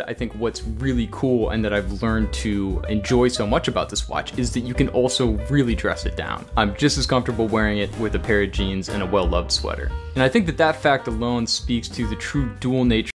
I think what's really cool and that I've learned to enjoy so much about this watch is that you can also really dress it down. I'm just as comfortable wearing it with a pair of jeans and a well-loved sweater. And I think that that fact alone speaks to the true dual nature